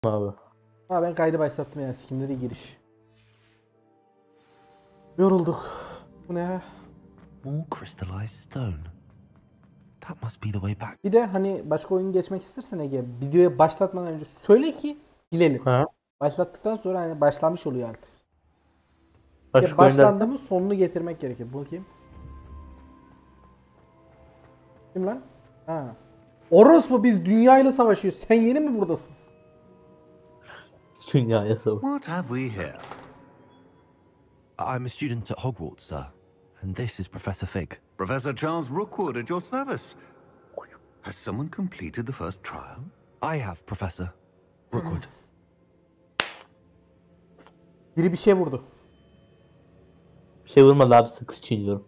Abi. Ha ben kaydı başlattım ya. Sikimleri giriş. Yorulduk. Bu ne? More crystallized stone. That must be the way back. Bir de hani başka oyun geçmek istersen Ege, videoya başlatmadan önce söyle ki bilelim. Ha? Başlattıktan sonra hani başlamış oluyor artık. Açık Başlandı mı sonunu getirmek gerekir. Bu kim? Kim lan? Ha. Orospu, biz dünyayla savaşıyoruz. Sen yeni mi buradasın? Dünyaya savaş. What have we here? I'm a student at Hogwarts, sir. And this is Professor Fig. Professor Charles Rookwood at your service. Has someone completed the first trial? I have, Professor Rookwood. Biri bir şey vurdu. Bir şey vurmadı abi, sakız çiğniyorum.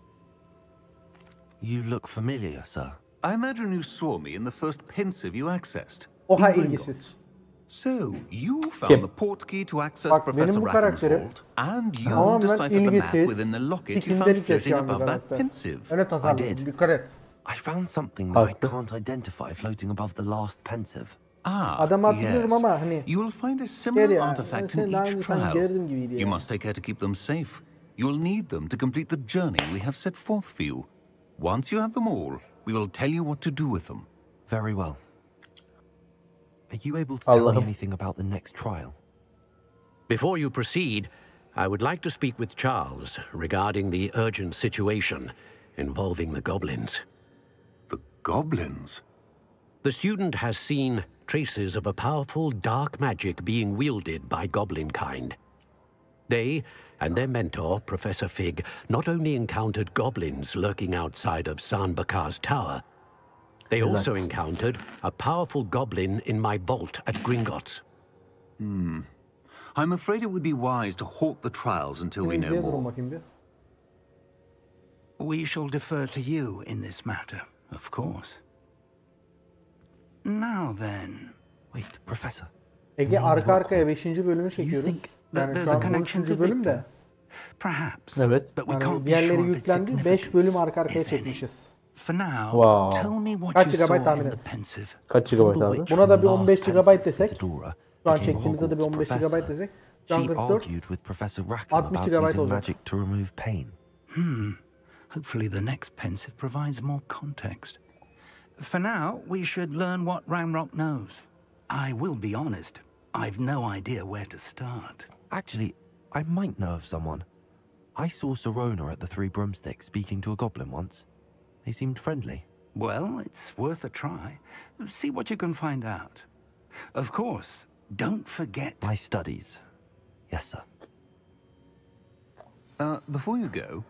You look familiar, sir. I imagine you saw me in the first pensive you accessed. Oha, in ilgisiz. Gringotts. So, you found Kim? the portkey to access Bak, Professor benim bu Rackham's karakterim vault, and you tamamen deciphered the map ilgisiz, within the locket you found ikindelik floating yaşayan bir above that karakter. pensive. Öyle tasarladım. I did. Dikkat et. I found something that I Haklı. can't identify floating above the last pensive. Adamı hatırlıyorum yes. ama hani You will find a gel similar ya. artifact Sen in daha each önce sanki trial. gördüğüm gibiydi ya. You must take care to keep them safe. You will need them to complete the journey we have set forth for you. Once you have them all, we will tell you what to do with them. Very well. Are you able to tell me Allah'ım. anything about the next trial? Before you proceed, I would like to speak with Charles regarding the urgent situation involving the goblins. The goblins? The student has seen traces of a powerful dark magic being wielded by goblin kind. They and their mentor, Professor Fig, not only encountered goblins lurking outside of San Bakar's tower, they also encountered a powerful goblin in my vault at Gringotts. I'm afraid it would be wise to halt the trials until we know İngilizceye durun more. bakayım bir. We shall defer to you in this matter, of course. Now then, Wait, Professor. Ege arka arkaya 5. bölümü çekiyoruz. think that Yani there's şu a an connection 13. to bölüm Victor? de. Perhaps. Evet. But we Yani can't be diğerleri sure of its yüklendi. 5 significance, bölüm arka arkaya if any. çekmişiz. For now, Wow. tell me what Kaç you gigabyte saw tahmin in et? the pensive. Kaç For GB the abi? witch Buna from da the bir last 15 GB pensive, desek, Isadora, şu an became çektiğimizde de bir Hogwarts 15 GB professor. desek. She Şu an 44. argued with Professor Rackham 60 about GB using olacak. magic to remove pain. Hopefully the next pensive provides more context. For now, we should learn what Ramrock knows. I will be honest, I've no idea where to start. Actually, I might know of someone. I saw Sirona at the Three Broomsticks speaking to a goblin once. They seemed friendly. Well, it's worth a try. See what you can find out. Of course, don't forget. My studies. Yes, sir. Before you go,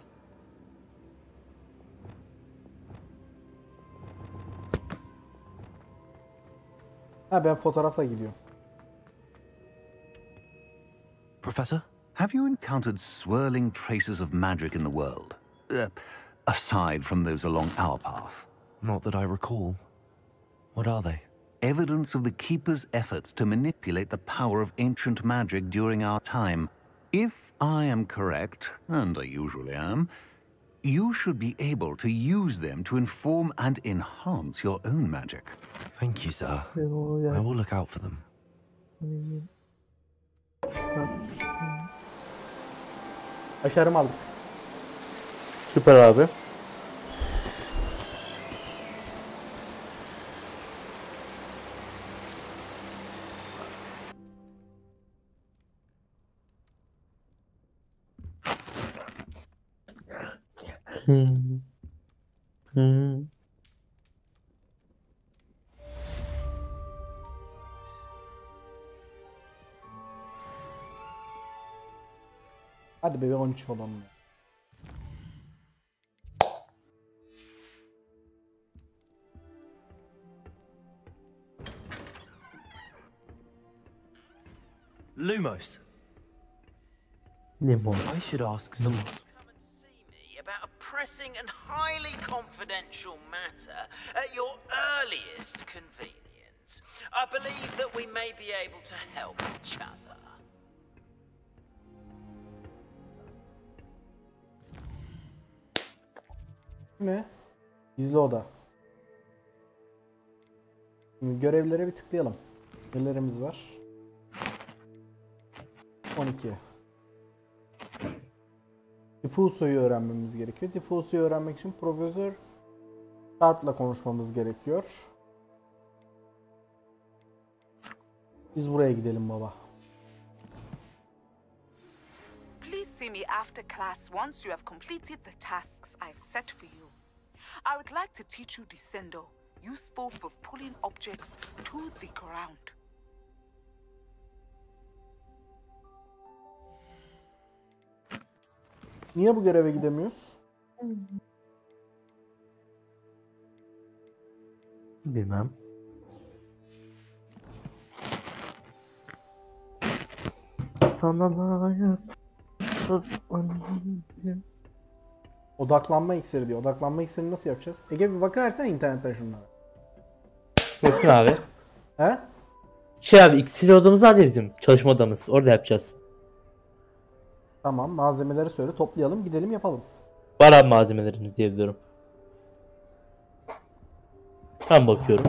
Ha, ben fotoğrafla gidiyorum. Professor? have you encountered swirling traces of magic in the world? Aside from those along our path. Not that I recall. What are they? Evidence of the Keeper's efforts to manipulate the power of ancient magic during our time. If I am correct, and I usually am, you should be able to use them to inform and enhance your own magic. Thank you, sir. I will look out for them. Başarım aldık. Süper abi. Hmm. Hmm. Hadi be 13 olalım. Ya. Lumos. Limon. I should ask some. Come and see me about a pressing and highly confidential matter at your earliest convenience. I believe that we may be able to help each other. Ne? Gizli oda. Şimdi görevlere bir tıklayalım. Nelerimiz var? 12. Diffuso'yu öğrenmemiz gerekiyor. Diffuso'yu öğrenmek için Profesör Sharp'la konuşmamız gerekiyor. Biz buraya gidelim baba. Please see me after class once you have completed the tasks I've set for you. I would like to teach you Descendo, useful for pulling objects to the ground. Niye bu göreve gidemiyoruz? Bilmem. Odaklanma iksiri diyor. Odaklanma iksirini nasıl yapacağız? Ege bir bakarsan internetten şunlara. Bakın abi. He? Şey abi iksir odamız var ya bizim çalışma odamız. Orada yapacağız. Tamam, malzemeleri söyle, toplayalım, gidelim yapalım. Var abi malzemelerimiz diye biliyorum. Ben bakıyorum.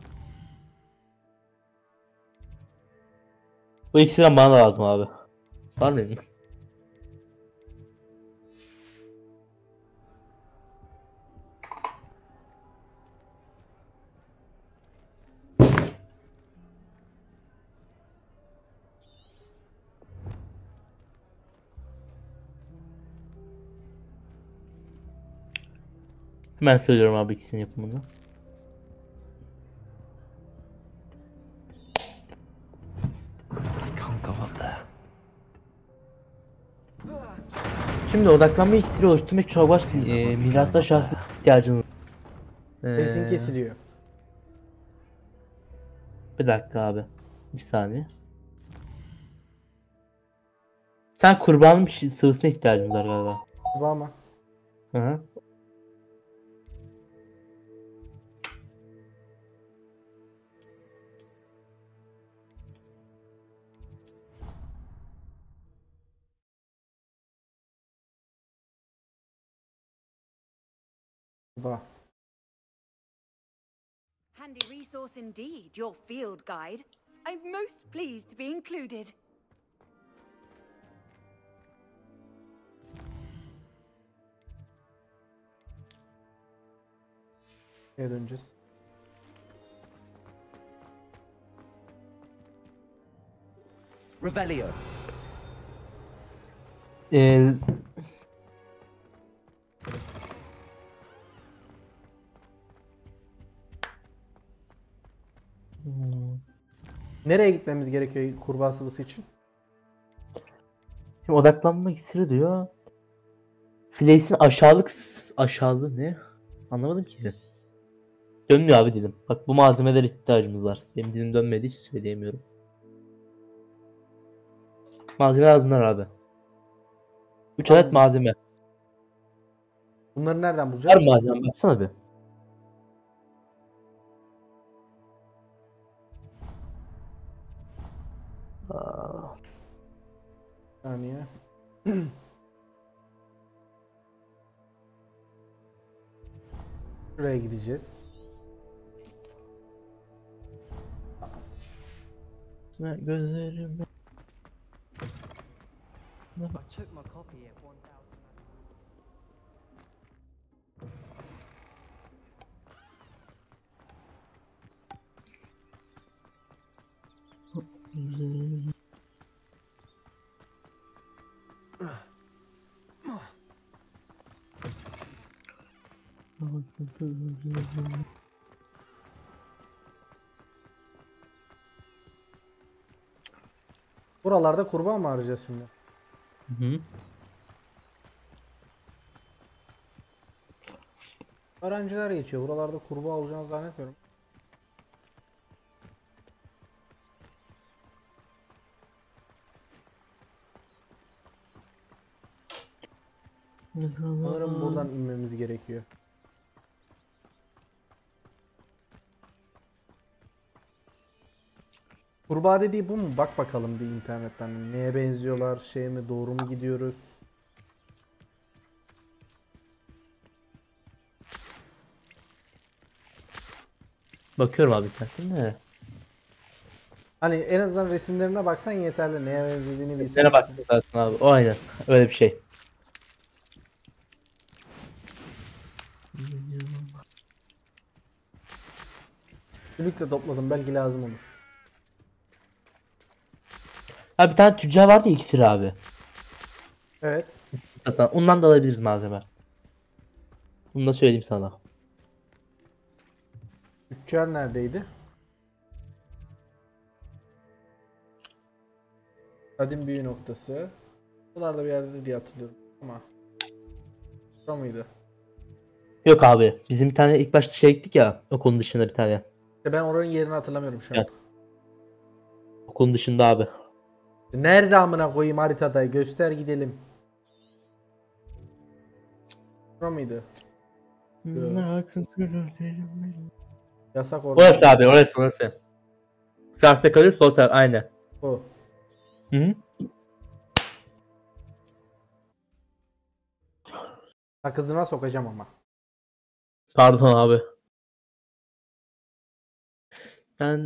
Bu iksirden bana lazım abi. Var mı? Hemen söylüyorum abi ikisinin yapımını. I can't go up there. Şimdi odaklanma iksiri oluşturmak çok var. Mirasla şahsına ihtiyacınız. Sesin kesiliyor. Bir dakika abi. Bir saniye. Sen kurbanın bir şey, sıvısına ihtiyacımız var galiba. Bu ama. Hı hı. Bak. Handy resource indeed, your field guide. I'm most pleased to be included. Şeye döneceğiz. Revelio. Ee, Nereye gitmemiz gerekiyor kurbağa sıvısı için? Şimdi odaklanma iksiri diyor. Flace'in aşağılığı ne? Anlamadım ki. Dönmüyor abi dilim. Bak bu malzemeler ihtiyacımız var. Benim dilim dönmediği için söyleyemiyorum. Malzemeler bunlar abi. 3 adet malzeme. Bunları nereden Var bulacağız? malzeme baksana bir. Bir saniye. Şuraya gideceğiz. Gözlerim. I took my copy at 1000. Buralarda kurbağa mı arayacağız şimdi? Hı. Öğrenciler geçiyor. Buralarda kurbağa olacağını zannetmiyorum. Sanırım buradan inmemiz gerekiyor. Kurbağa dediği bu mu? Bak bakalım bir internetten. Neye benziyorlar? Şey mi? Doğru mu gidiyoruz? Bakıyorum abi kendine. Hani en azından resimlerine baksan yeterli. Neye benzediğini bilsen. Nereye baktın zaten abi. O aynen. Öyle bir şey. Birlikte topladım. Belki lazım olur. Abi bir tane tüccar vardı ya, iksir abi. Evet. Zaten ondan da alabiliriz malzeme. Bunu da söyleyeyim sana. Tüccar neredeydi? Kadim büyü noktası. Buralarda bir yerde diye hatırlıyorum ama. Şurada mıydı? Yok abi. Bizim bir tane ilk başta şey gittik ya. Okulun dışında bir tane. İşte ben oranın yerini hatırlamıyorum şu an. Evet. Okulun dışında abi. Nerede amına koyayım haritada? Göster gidelim. Şurada mıydı? Yasak orada. Orası abi, orası. Sağda kalıyor, sol taraf aynen. O. Hı hı. Sakızına sokacağım ama. Pardon abi. Ben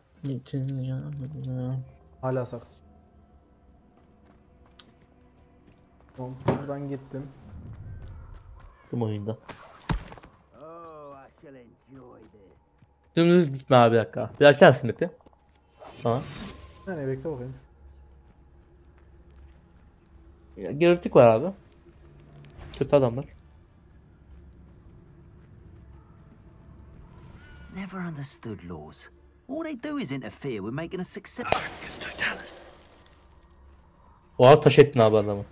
Hala sakız. Tamam, buradan gittim. oyunda. Dümdüz gitme abi, bir dakika. Bir açar mısın map'i? Tamam. Yani bekle bakayım. Gürültük var abi. Kötü adamlar. Never understood laws. All they do is interfere with making a success. Oha, taş ettin abi adamı.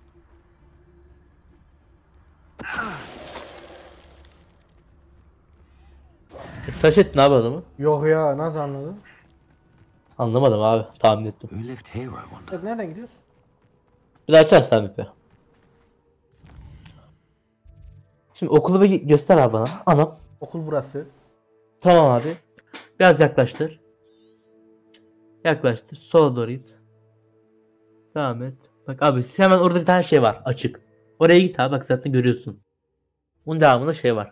Taş ettin abi adamı. Yok ya, nasıl anladın? Anlamadım abi, tahmin ettim. Who lived here, I wonder? Evet, nereden gidiyoruz? Bir daha açarsan map'i. Şimdi okulu bir göster abi bana. Anam. Okul burası. Tamam abi. Biraz yaklaştır. Yaklaştır. Sola doğru git. Devam et. Bak abi, hemen orada bir tane şey var açık. Oraya git abi, bak zaten görüyorsun. Bunun devamında şey var.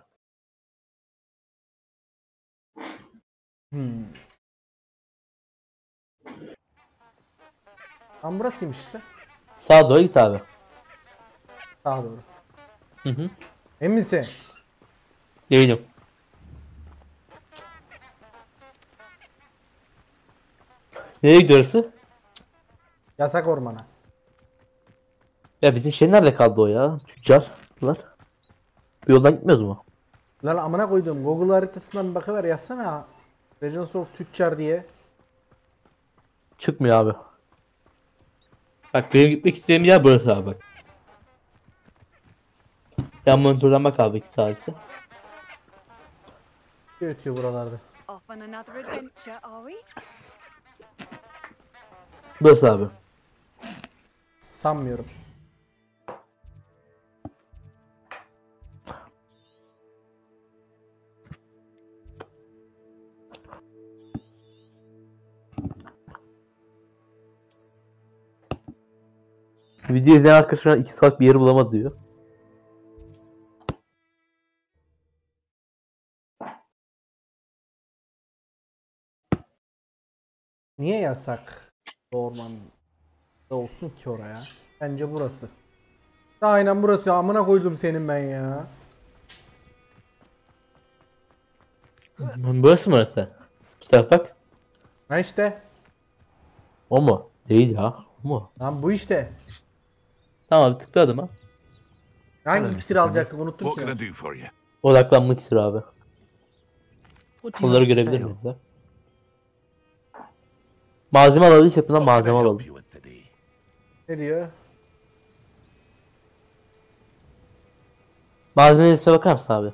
Tam burasıymış işte. Sağa doğru git abi. Sağa doğru. Hı hı. Emin misin? Değilim. Nereye gidiyoruz? Yasak ormana. Ya bizim şey nerede kaldı o ya? Tüccarlar. Bu yoldan gitmiyoruz mu? Lan amına koydum. Google haritasından bir bakıver, yazsana. Legends of Tüccar diye. Çıkmıyor abi. Bak benim gitmek istediğim yer burası abi bak. Ben monitörden bak abi, 2 saatse. Ötüyor buralarda. Off on another adventure, are we? Burası abi. Sanmıyorum. Video izleyen arkadaşlar 2 saat bir yeri bulamadı diyor. Niye yasak ormanda olsun ki oraya? Bence burası. Aynen burası. Amına koydum senin ben ya. Burası mı orası? Bu tarafa bak. Ha işte. O mu? Değil ya. O mu? Lan bu işte. Tamam, tıkladım ha. Hangi iksir alacaktık, unuttum ki. do for you? Odaklanmak istiyor abi. What do you Onları have to görebilir say? miyiz de? Malzeme alalım, bundan malzeme alalım. Ne diyor? Malzeme listesine bakar mısın abi?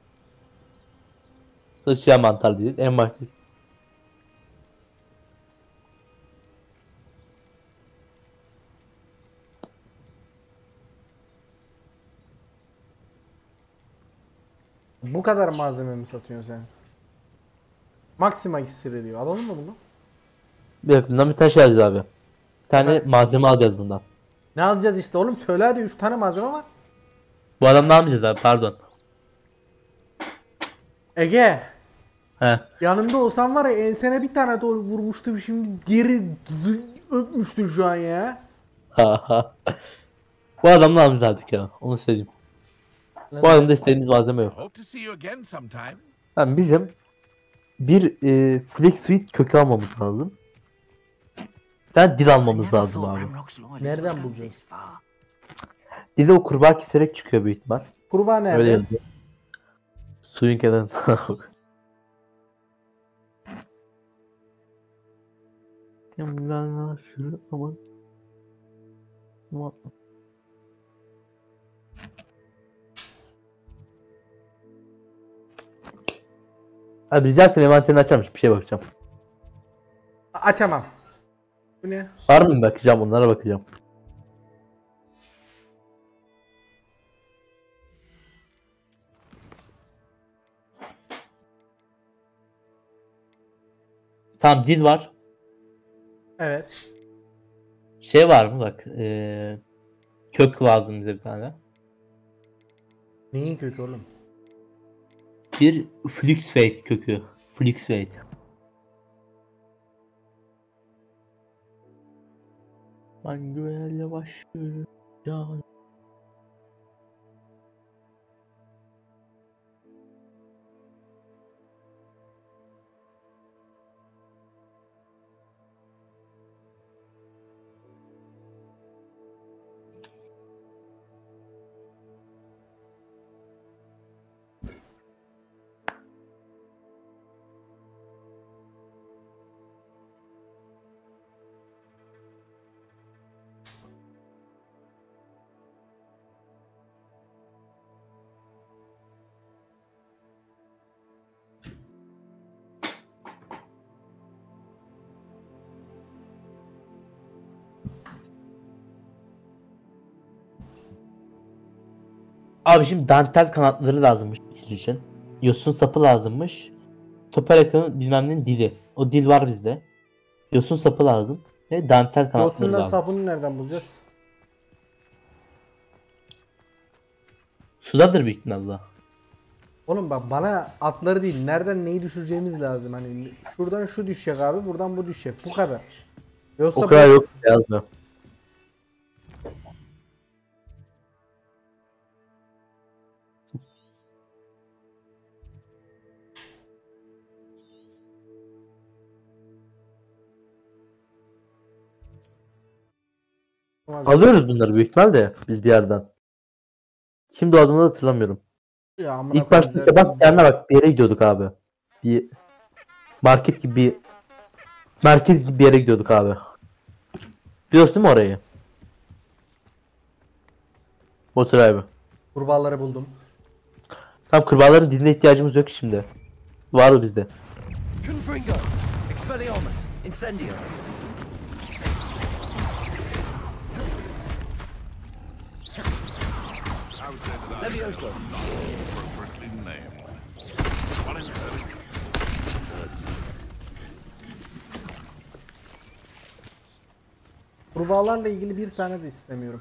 Sıçrayan mantar değil. En başta. Bu kadar malzeme mi satıyorsun sen? Maxima iksiri diyor. Alalım mı bunu? Bir dakika, bundan bir tane şey alacağız abi. Bir tane malzeme alacağız bundan. Ne alacağız işte oğlum, söyle hadi, 3 tane malzeme var. Bu adam ne yapacağız abi, pardon. Ege. He. Yanımda olsan var ya ensene bir tane doğru vurmuştum şimdi geri öpmüştün şu an ya. Bu adamla almışlardık ya. Onu söyleyeyim. Bu adamda istediğimiz malzeme yok. Hope to see you again sometime. Yani bizim bir Flex Suite kökü almamız lazım. Ben dil almamız lazım abi. Nereden bulacağız? Dili o kurbağa keserek çıkıyor büyük ihtimal. Kurbağa nerede? Öyle yazıyor. Suyun kenarında. Abi rica etsem envanterini açarmış, bir şeye bakacağım. Açamam. Bu ne? Var mı, bakacağım, onlara bakacağım. Tamam, dil var. Evet. Şey var mı bak, kök lazım bize bir tane. Neyin kökü oğlum? Bir Flux Fate kökü. Flux Fate. Manuel'le başlıyor. Abi şimdi dantel kanatları lazımmış için. Yosun sapı lazımmış. Topal ekranın bilmem nenin dili. O dil var bizde. Yosun sapı lazım. Ve dantel kanatları Yosunla lazım. sapını nereden bulacağız? Sudadır büyük ihtimalle. Oğlum bak bana atları değil nereden neyi düşüreceğimiz lazım. Hani şuradan şu düşecek abi buradan bu düşecek. Bu kadar. Yoksa O kadar yok yazmıyor. Alıyoruz bunları büyük ihtimalle biz bir yerden. Kimdi o adını da hatırlamıyorum. Ya amına İlk başta koyayım, Sebastian'la bak bir yere gidiyorduk abi. Bir market gibi bir merkez gibi bir yere gidiyorduk abi. Biliyorsun değil mi orayı? Motor abi. Kurbağaları buldum. Tam kurbağaların diline ihtiyacımız yok şimdi. Var mı bizde? Confringo! Expelliarmus! Incendio! Levioso! Kurbağalarla ilgili bir tane de istemiyorum.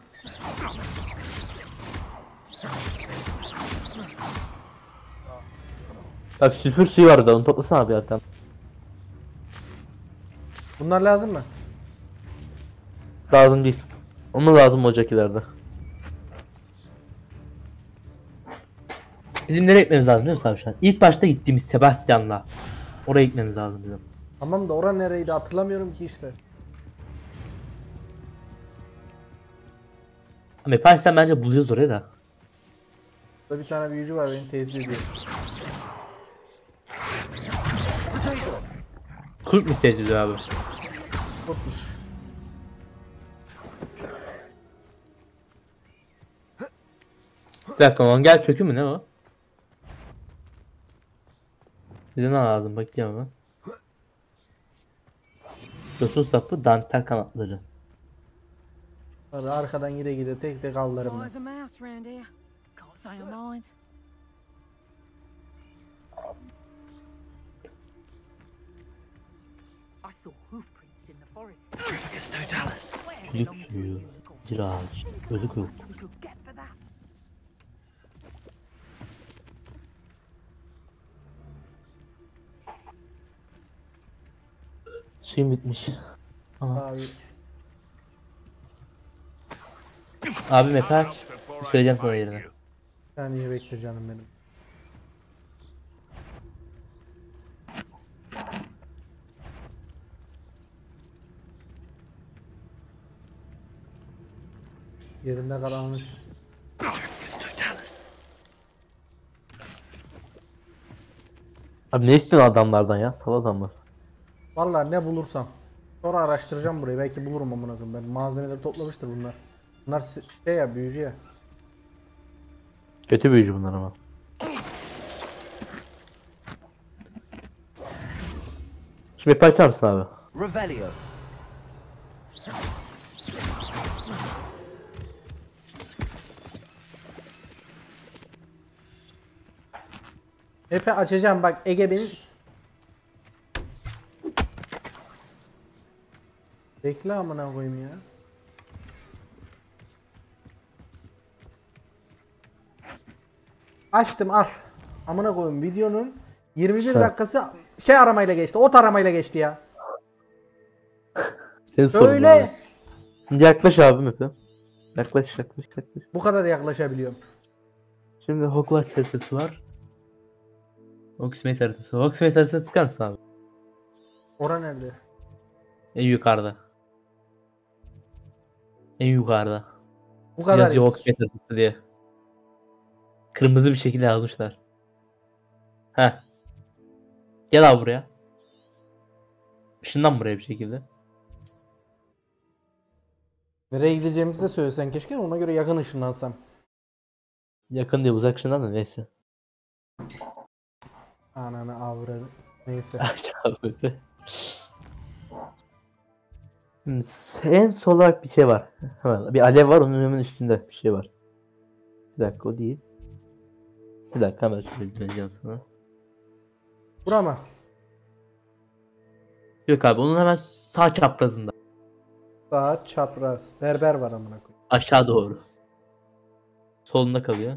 Bak sülfür suyu var orada, onu toplasana abi zaten. Bunlar lazım mı? Lazım değil. Onu lazım olacak ileride. Bizim nereye gitmemiz lazım değil mi abi şu an? İlk başta gittiğimiz Sebastian'la. Oraya gitmemiz lazım bizim. Tamam da ora nereydi hatırlamıyorum ki işte. Ama yaparsan bence bulacağız oraya da. Burada bir tane büyücü var beni tehdit ediyor. Kurt mu ihtiyacı ediyor abi? Kurtmuş. Bir dakika, mangel kökü mü ne o? Bize ne lazım bakayım ama. Yosun sapı, dantel kanatları. Arkadan gide tek tek avlarım ben. There's a mouse round here. Can't say I mind. I saw hoof prints in the forest. Trificus totalis! Çelik suyu, ciraç, ölü kök. We could get for that. Suyum bitmiş. Ama. Abi map'i aç. Söyleyeceğim sana yerine. Bir saniye bekle canım benim. Yerinde kalanmış. Abi ne istiyorsun adamlardan ya? Sal adamlar. Vallahi ne bulursam. Sonra araştıracağım burayı. Belki bulurum amına koyayım. Ben malzemeleri toplamıştır bunlar. Bunlar şey ya, büyücü ya. Kötü büyücü bunlar ama. Şimdi map'i açar mısın abi? Revelio. Epe açacağım bak, Ege benim. Bekle amına koyayım ya. Açtım, al. Amına koyayım, videonun 21 dakikası şey aramayla geçti. Ot aramayla geçti ya. Senin sorun Öyle. abi. Şimdi yaklaş abi map'e. Yaklaş. Bu kadar yaklaşabiliyorum. Şimdi Hogwarts haritası var. Hogsmeade haritası. Hogsmeade haritasına çıkar mısın abi? Ora nerede? En yukarıda. En yukarıda. Bu kadar. Yazıyor Hogsmeade haritası diye. Kırmızı bir şekilde yazmışlar. Heh. Gel abi buraya. Işından buraya bir şekilde. Nereye gideceğimizi de söylesen keşke, ona göre yakın ışınlansam. Yakın değil, uzak ışından da neyse. Ananı avradı. Neyse. Aç abi. En sol olarak bir şey var. Hemen bir alev var, onun hemen üstünde bir şey var. Bir dakika, o değil. Bir dakika, hemen söyleyeceğim sana. Bura mı? Yok abi, onun hemen sağ çaprazında. Sağ çapraz. Berber var amına koyayım. Aşağı doğru. Solunda kalıyor.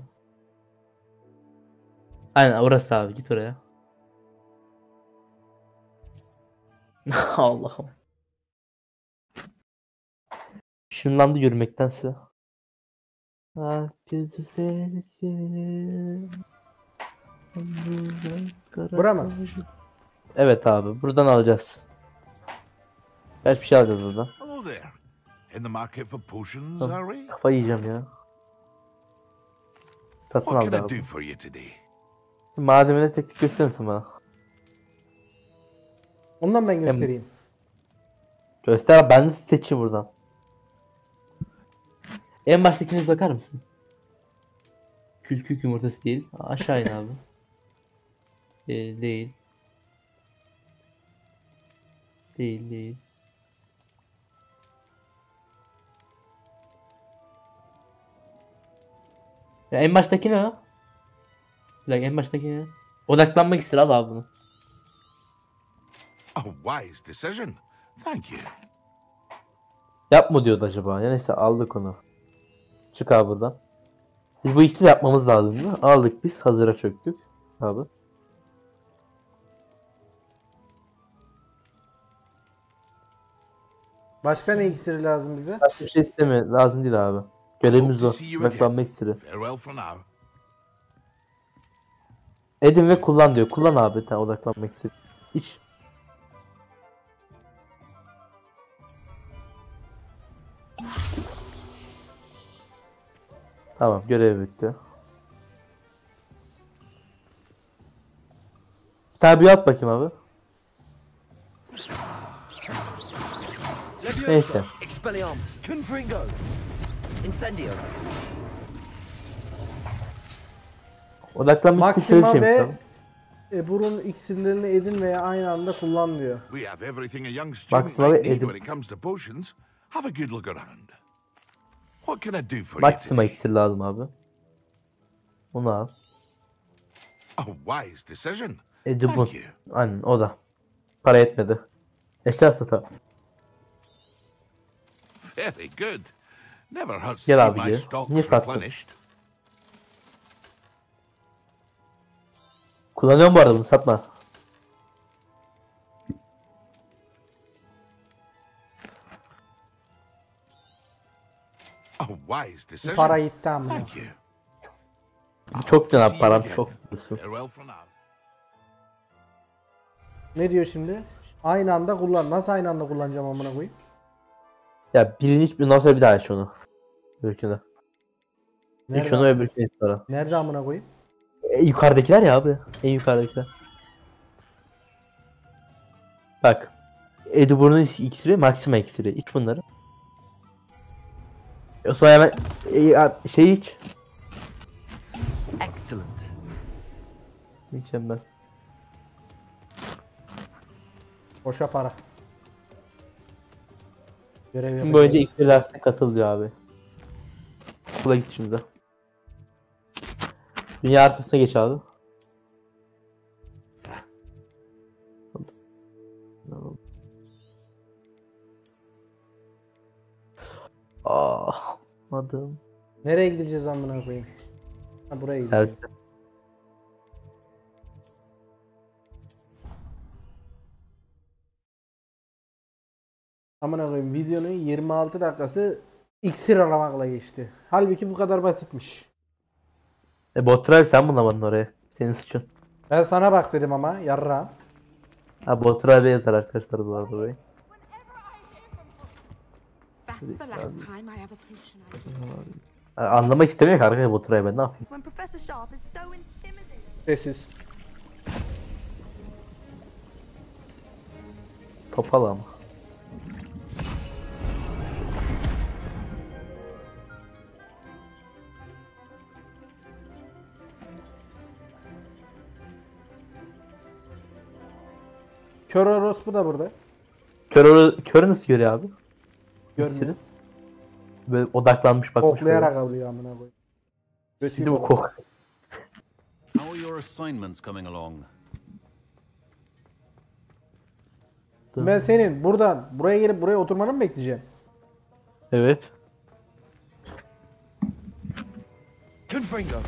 Aynen orası abi, git oraya. Allah'ım. Şunlandı yürümektense. Herkesi sevdim. Bura mı? Evet abi, buradan alacağız. Kaç bir şey alacağız buradan. Hello there. In the market for potions, are we? Kafayı yiyeceğim ya. Satın What aldı can I abi. do for you today? Malzemeleri tek tek gösterir misin bana? Ondan ben göstereyim. Göster, ben de seçeyim buradan. En baştakine bakar mısın? Kül yumurtası değil. Aşağı in abi. Değil. Değil. Ya en baştaki ne o? Bir dakika, en baştaki ne? Odaklanmak ister, al abi bunu. A wise decision. Thank you. Yapma diyordu acaba. Ya neyse, aldık onu. Çık abi buradan. Biz bu ikisini yapmamız lazım değil mi? Aldık biz. Hazıra çöktük. Abi. Başka ne iksiri lazım bize? Başka bir şey isteme. Lazım değil abi. Görevimiz o. Odaklanmak iksiri. Farewell for now. Edin ve kullan diyor. Kullan abi. Tamam, odaklanmak iksiri. İç. Tamam, görev bitti. Tabi at bakayım abi. Neyse. Expelliarmus. Confringo. Incendio. Odaklanmak için şöyle bir Maxima şey ve yapalım. Ebur'un iksirlerini edin veya aynı anda kullan diyor. We have everything a young student Maxima might ve need Edim. when it comes to potions. Have a good look around. What can I do for you Maxima today? iksir lazım abi. Onu al. A wise decision. Edibun. Thank you. Aynen, o da. Para etmedi. Eşya satar. Very good. Never hurts to Gel keep abi my gel. stocks Niye sattın? replenished. Kullanıyorum bu arada, bunu satma. A wise decision. Para gitti amına. Thank you. Çok can param çok diyorsun. Farewell for now. Ne diyor şimdi? Aynı anda kullan. Nasıl aynı anda kullanacağım amına koyayım? Ya birini hiç bundan sonra bir daha aç onu. Öbürkünü. İlk onu öbürkünü sonra. Nerede amına koyayım? Yukarıdakiler ya abi. En yukarıdakiler. Bak. Edubur'un iksiri, Maxima iksiri. İç bunları. Sonra hemen şey iç. Excellent. Mükemmel. Boşa para. Görev Şimdi yapacağım. böylece iksir dersine katıl diyor abi. Okula git şimdi. Dünya haritasına geç abi. Ah, adım. Nereye gideceğiz amına koyayım? Ha buraya gideceğiz. Evet. Amına koyayım videonun 26 dakikası iksir aramakla geçti. Halbuki bu kadar basitmiş. Botra abi sen bulamadın oraya. Senin suçun. Ben sana bak dedim ama yarra. Ha Botra abi yazar arkadaşlar bu arada burayı. That's the last time I have a potion Anlamak istemiyor ki arkadaşlar Botra'yı ben ne yapayım? When Professor Sharp is so intimidating. Sessiz. Topal ama. Kör orospu da burada. Kör nasıl görüyor abi? Görmüyor. İkisini. Böyle odaklanmış bakmış. Koklayarak alıyor amına koyayım. Şimdi bu kok. How are your assignments coming along? Ben senin buradan buraya gelip buraya oturmanı mı bekleyeceğim? Evet. Confringo.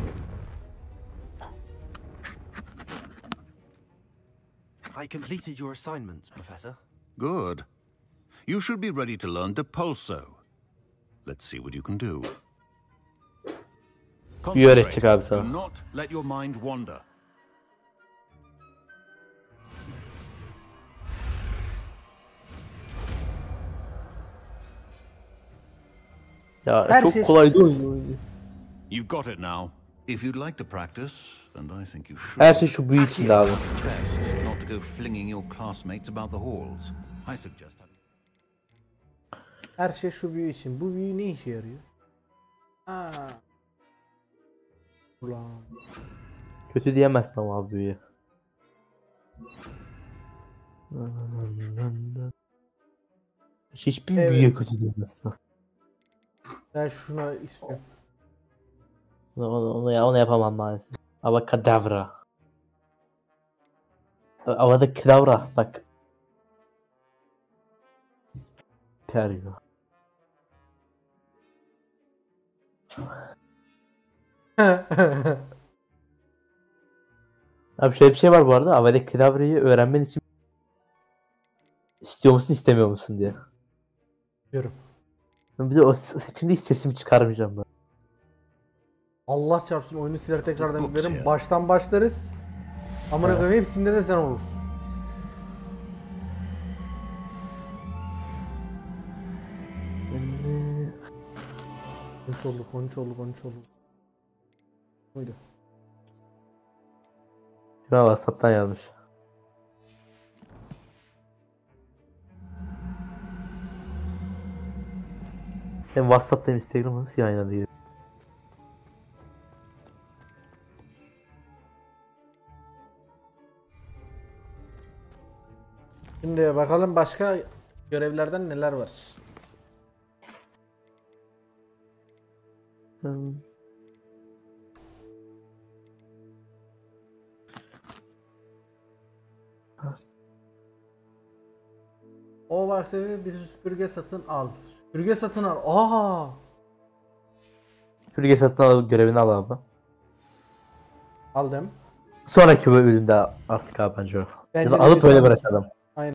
I completed your assignments, Professor. Good. You should be ready to learn Depulso. Let's see what you can do. Bir öğretecek abi Do sana. not let your mind wander. Ya Her çok şey- kolaydı oyun. You've got it now. If you'd like to practice, and I think you should. Her şey şu büyü içinde abi. Best not to go flinging your classmates about the halls. I suggest Her şey şu büyü için. Bu büyü ne işe yarıyor? Ha. Ulan. Kötü diyemezsin ama abi büyüye. Hiçbir Evet. büyüye kötü diyemezsin. Ben şuna istiyorum. Onu yapamam maalesef. Avakadavra. Avakadavra bak. Perio. Abi şöyle bir şey var bu arada. Avakadavra'yı öğrenmen için istiyor musun istemiyor musun diye. Diyorum. Ben bir de o seçimde hiç sesimi çıkarmayacağım ben. Allah çarpsın oyunu siler tekrardan Books verin. ya. Baştan başlarız. Amına koyayım hepsinde de sen olursun. Ben 13 olduk, 13 olduk, 13 olduk. Buydu. Şuna WhatsApp'tan yazmış. Hem WhatsApp'ta hem Instagram'da nasıl yayınladı gibi. Şimdi bakalım başka görevlerden neler var. O varsa bir süpürge satın al. Süpürge satın al. Aa! Süpürge satın al görevini al abi. Aldım. Sonraki bölümde artık abi bence o. Bence Ya da de alıp bir öyle sonraki. bırakalım.